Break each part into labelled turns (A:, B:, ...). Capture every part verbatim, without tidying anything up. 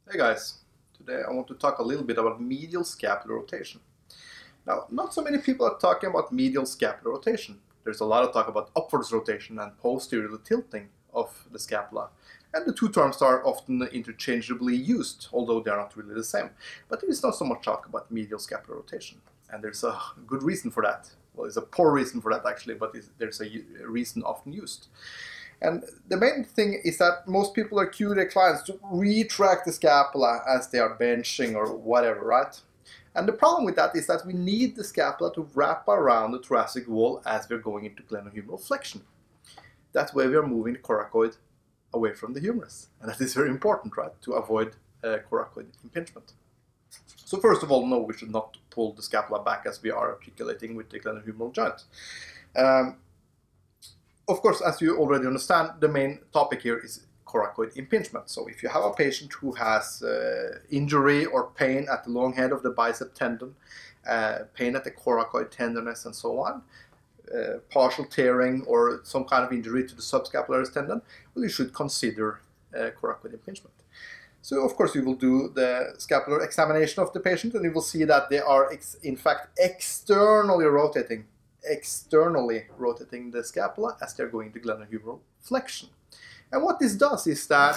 A: Hey guys, today I want to talk a little bit about medial scapular rotation. Now, not so many people are talking about medial scapular rotation. There's a lot of talk about upwards rotation and posterior tilting of the scapula. And the two terms are often interchangeably used, although they are not really the same. But there is not so much talk about medial scapular rotation. And there's a good reason for that. Well, it's a poor reason for that actually, but there's a reason often used. And the main thing is that most people are cueing their clients to retract the scapula as they are benching or whatever, right? And the problem with that is that we need the scapula to wrap around the thoracic wall as we're going into glenohumeral flexion. That way we are moving the coracoid away from the humerus. And that is very important, right? To avoid uh, coracoid impingement. So first of all, no, we should not pull the scapula back as we are articulating with the glenohumeral joint. Um, Of course, as you already understand, the main topic here is coracoid impingement. So if you have a patient who has uh, injury or pain at the long head of the bicep tendon, uh, pain at the coracoid tenderness and so on, uh, partial tearing or some kind of injury to the subscapularis tendon, well, you should consider uh, coracoid impingement. So of course you will do the scapular examination of the patient and you will see that they are ex in fact externally rotating externally rotating the scapula as they're going to glenohumeral flexion. And what this does is that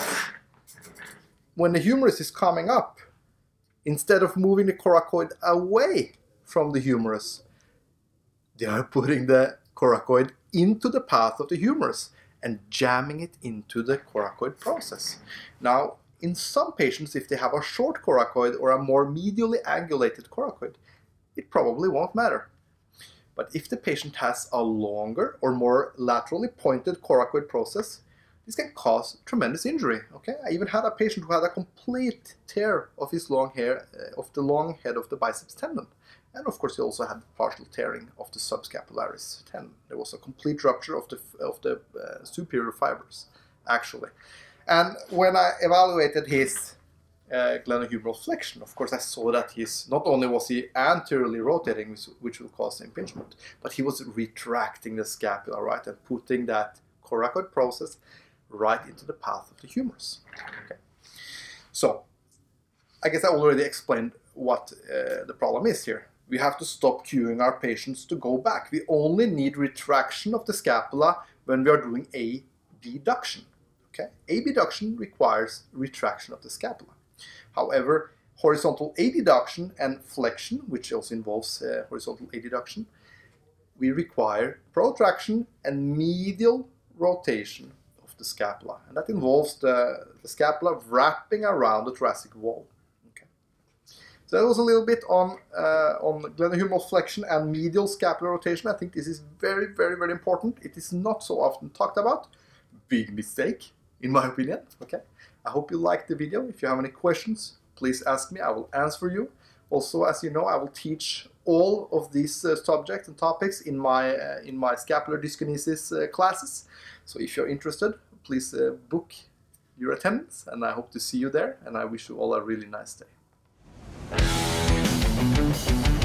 A: when the humerus is coming up, instead of moving the coracoid away from the humerus, they are putting the coracoid into the path of the humerus and jamming it into the coracoid process. Now, in some patients, if they have a short coracoid or a more medially angulated coracoid, it probably won't matter. But if the patient has a longer or more laterally pointed coracoid process, this can cause tremendous injury. Okay, I even had a patient who had a complete tear of his long hair, uh, of the long head of the biceps tendon. And of course he also had partial tearing of the subscapularis tendon. There was a complete rupture of the, of the uh, superior fibers, actually. And when I evaluated his Uh, glenohumeral flexion, of course I saw that he's not only was he anteriorly rotating, which, which will cause impingement, but he was retracting the scapula, right, and putting that coracoid process right into the path of the humerus. Okay. So I guess I already explained what uh, the problem is here. We have to stop cueing our patients to go back. We only need retraction of the scapula when we are doing abduction. Okay? Abduction requires retraction of the scapula. However, horizontal adduction and flexion, which also involves uh, horizontal adduction, we require protraction and medial rotation of the scapula. And that involves the, the scapula wrapping around the thoracic wall. Okay. So that was a little bit on, uh, on glenohumeral flexion and medial scapular rotation. I think this is very, very, very important. It is not so often talked about. Big mistake, in my opinion. Okay. I hope you liked the video. If you have any questions, please ask me. I will answer you. Also, as you know, I will teach all of these uh, subjects and topics in my uh, in my scapular dyskinesis uh, classes. So if you're interested, please uh, book your attendance, and I hope to see you there. And I wish you all a really nice day.